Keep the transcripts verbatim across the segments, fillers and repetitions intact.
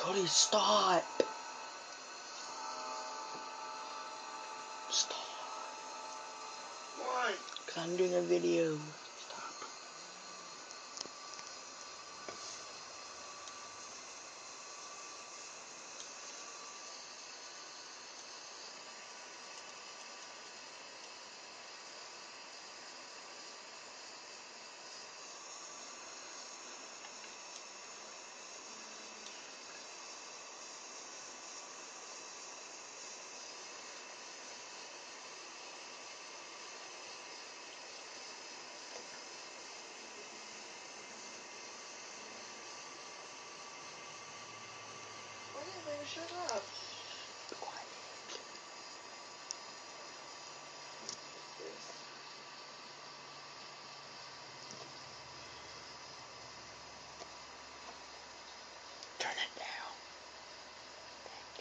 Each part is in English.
Cody, stop. Stop. Why? Because I'm doing a video. Stop. Shut up. Be quiet. Turn it down. Thank you.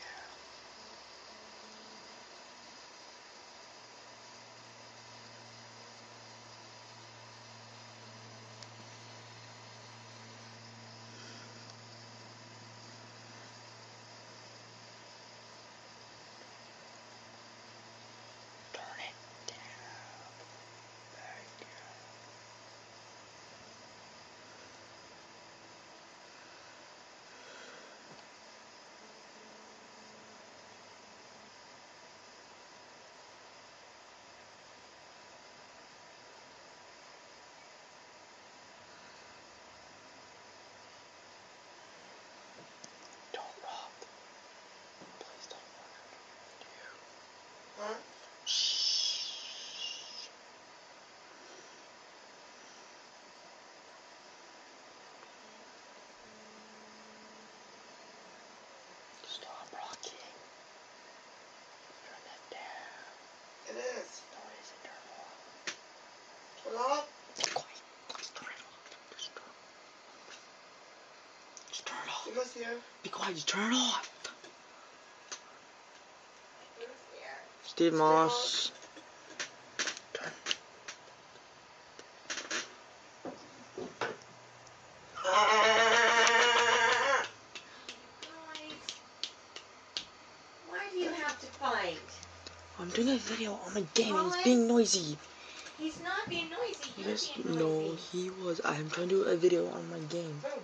Huh? Stop rocking. Turn that down. It is. No, it isn't. Turn Turn it off. off? Quiet. Please turn it off. Just turn, just turn it off. You must hear. Be quiet. Just turn it off. Who's here? Steve Moss. Turn. Why do you have to fight? I'm doing a video on my game and Colin? he's being noisy. He's not being noisy. You're Yes, being no, noisy. he was. I'm trying to do a video on my game. Oh.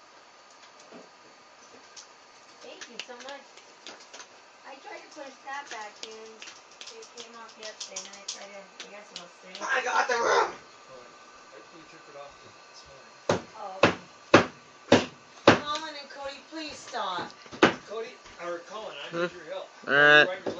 Thank you so much. I tried to push that back in. It came off yesterday, and then I tried to, I guess it'll stay. I got the room. I think you took it off this morning. Oh, okay. Colin and Cody, please stop. Cody, or Colin, I need Hmm? your help. Alright. Right